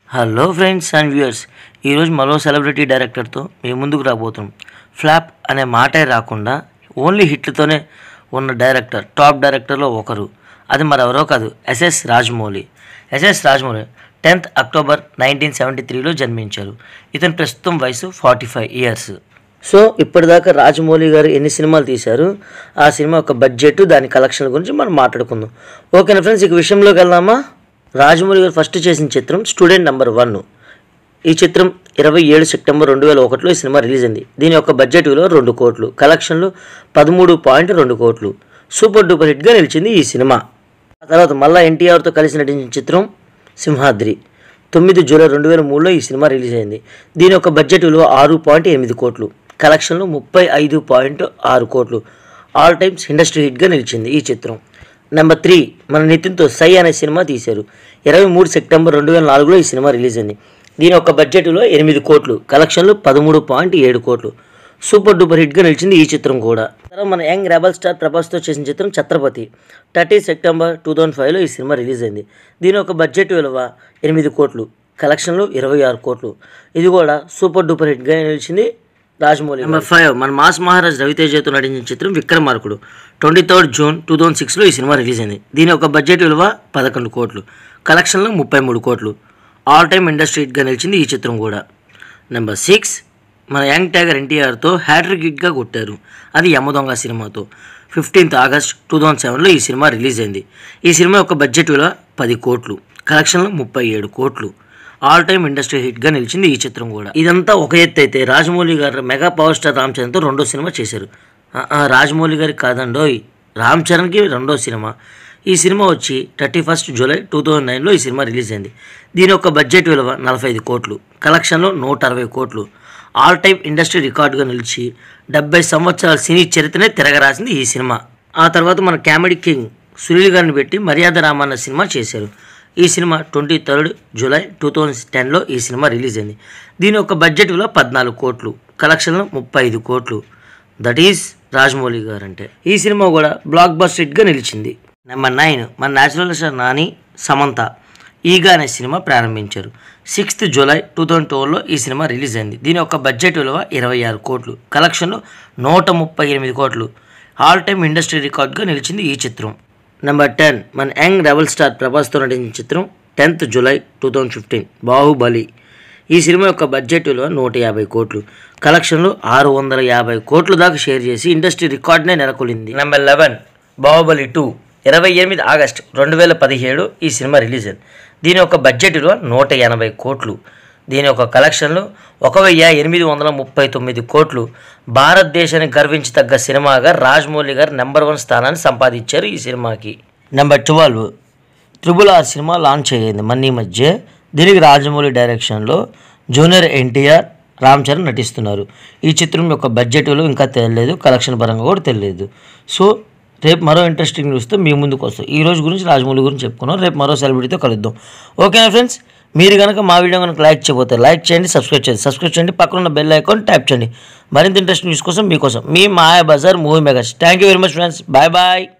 Hello friends and viewers, ఈరోజు మరో celebrity డైరెక్టర్తో మీ ముందుకు రాబోతున్నాం. ఫ్లాప్ అనే మాటే రాకుండా ఓన్లీ హిట్లతోనే ఉన్న డైరెక్టర్, టాప్ డైరెక్టర్లో ఒకరు. అది మరెవరో కాదు, S S Rajamouli. S S Rajamouli 10th October 1973లో జన్మించారు. ఇతని ప్రస్తుతం వయసు 45 years. సో ఇప్పటిదాకా రాజమౌళి గారు ఎన్ని సినిమాలు తీశారు, ఆ సినిమా యొక్క బడ్జెట్, దాని కలెక్షన్ల గురించి మనం మాట్లాడుకుందాం. ఓకేనా ఫ్రెండ్స్, ఇక విషయంలోకి వెళ్దామా? రాజమౌళి గారు ఫస్ట్ చేసిన చిత్రం స్టూడెంట్ నెంబర్ 1. ఈ చిత్రం 27 సెప్టెంబర్ 2001లో ఈ సినిమా రిలీజ్ అయింది. దీని యొక్క బడ్జెట్ విలువ 2 కోట్లు, కలెక్షన్లు 13.2 కోట్లు. సూపర్ డూపర్ హిట్గా నిలిచింది ఈ సినిమా. ఆ తర్వాత మళ్ళీ ఎన్టీఆర్తో కలిసి నటించిన చిత్రం సింహాద్రి. 9 జూలై 2003లో ఈ సినిమా రిలీజ్ అయింది. దీని యొక్క బడ్జెట్ విలువ 6.8 కోట్లు, కలెక్షన్లు 35.6 కోట్లు. ఆల్ టైమ్స్ ఇండస్ట్రీ హిట్గా నిలిచింది ఈ చిత్రం. నెంబర్ 3, మన నితిన్తో సై అనే సినిమా తీశారు. 23 సెప్టెంబర్ 2004లో ఈ సినిమా రిలీజ్ అయింది. దీని యొక్క బడ్జెట్లో 8 కోట్లు, కలెక్షన్లు 13.7 కోట్లు. సూపర్ డూపర్ హిట్గా నిలిచింది ఈ చిత్రం కూడా. తర్వాత మన యంగ్ రెబల్ స్టార్ ప్రభాస్తో చేసిన చిత్రం ఛత్రపతి. 30 సెప్టెంబర్ 2005లో ఈ సినిమా రిలీజ్ అయింది. దీని యొక్క బడ్జెట్ విలువ 8 కోట్లు, కలెక్షన్లు 26 కోట్లు. ఇది కూడా సూపర్ డూపర్ హిట్గా నిలిచింది రాజమౌళి. నెంబర్ 5, మన మాస్ మహారాజ్ రవితేజతో నటించిన చిత్రం విక్రమార్కుడు. 23 జూన్ 2006లో ఈ సినిమా రిలీజ్ అయింది. దీని యొక్క బడ్జెట్ విలువ 11 కోట్లు, కలెక్షన్లు 33 కోట్లు. ఆల్ టైమ్ ఇండస్ట్రీ హిట్గా నిలిచింది ఈ చిత్రం కూడా. నెంబర్ 6, మన యంగ్ టైగర్ ఎన్టీఆర్తో హ్యాట్రిక్ హిట్గా కొట్టారు. అది యమదొంగ సినిమాతో. 15th ఆగస్ట్ 2007లో ఈ సినిమా రిలీజ్ అయింది. ఈ సినిమా యొక్క బడ్జెట్ విలువ 10 కోట్లు, కలెక్షన్లు 37 కోట్లు. ఆల్ టైమ్ ఇండస్ట్రీ హిట్గా నిలిచింది ఈ చిత్రం కూడా. ఇదంతా ఒక ఎత్తు అయితే, రాజమౌళి గారు మెగా పవర్ స్టార్ రామ్ చరణ్తో 2వ సినిమా చేశారు. రాజమౌళి గారికి కాదండోయ్, రామ్ చరణ్కి 2వ సినిమా. ఈ సినిమా వచ్చి 31 జూలై 2009లో ఈ సినిమా రిలీజ్ అయింది. దీని యొక్క బడ్జెట్ విలువ 45 కోట్లు, కలెక్షన్లు 160 కోట్లు. ఆల్ టైమ్ ఇండస్ట్రీ రికార్డుగా నిలిచి 70 సంవత్సరాల సినీ చరిత్రనే తిరగరాసింది ఈ సినిమా. ఆ తర్వాత మన కామెడీ కింగ్ సునీల్ గారిని పెట్టి మర్యాద రామన్న సినిమా చేశారు. ఈ సినిమా 23 జూలై 2010లో ఈ సినిమా రిలీజ్ అయింది. దీని యొక్క బడ్జెట్ విలువ 14 కోట్లు, కలెక్షన్లు 35 కోట్లు. దట్ ఈస్ రాజమౌళి గారు అంటే. ఈ సినిమా కూడా బ్లాక్ బస్టర్ హిట్గా నిలిచింది. నెంబర్ 9, మన న్యాచురల్ స్టార్ నాని, సమంత ఈగా అనే సినిమా ప్రారంభించారు. 6th జూలై 2012లో ఈ సినిమా రిలీజ్ అయింది. దీని యొక్క బడ్జెట్ విలువ 26 కోట్లు, కలెక్షన్లు 138 కోట్లు. ఆల్ టైమ్ ఇండస్ట్రీ రికార్డ్గా నిలిచింది ఈ చిత్రం. నెంబర్ 10, మన యంగ్ రెబల్ స్టార్ ప్రభాస్తో నటించిన చిత్రం 10th జూలై 2015 బాహుబలి. ఈ సినిమా యొక్క బడ్జెట్ విలువ 150 కోట్లు, కలెక్షన్లు 650 కోట్లు దాకా షేర్ చేసి ఇండస్ట్రీ రికార్డునే నెలకొల్లింది. నెంబర్ 11, బాహుబలి 2. 28 ఆగస్ట్ 2017 ఈ సినిమా రిలీజ్ అయింది. దీని యొక్క బడ్జెట్ విలువ 180 కోట్లు. దీని యొక్క కలెక్షన్లు 1839 కోట్లు. భారతదేశానికి గర్వించదగ్గ సినిమాగా రాజమౌళి గారు నెంబర్ 1 స్థానాన్ని సంపాదించారు ఈ సినిమాకి. నెంబర్ 12, RRR సినిమా లాంచ్ అయ్యింది మన ఈ మధ్య. దీనికి రాజమౌళి డైరెక్షన్లో జూనియర్ ఎన్టీఆర్, రామ్ చరణ్ నటిస్తున్నారు. ఈ చిత్రం యొక్క బడ్జెట్ విలువ ఇంకా తెలియలేదు, కలెక్షన్ పరంగా కూడా తెలియలేదు. సో రేపు మరో ఇంట్రెస్టింగ్ న్యూస్తో మీ ముందుకు వస్తాం. ఈ రోజు గురించి రాజమౌళి గురించి చెప్పుకున్నాం. రేపు మరో సెలబ్రిటీతో కలుద్దాం. ఓకేనా ఫ్రెండ్స్, మీరు కనుక మా వీడియో కనుక లైక్ చేయకపోతే లైక్ చేయండి, సబ్స్క్రైబ్ చేయండి, పక్కన ఉన్న బెల్ ఐకాన్ ట్యాప్ చేయండి. మరింత ఇంట్రెస్టింగ్ న్యూస్ కోసం మీకోసం మీ Mayabazar movie makers. Thank you very much friends. Bye bye.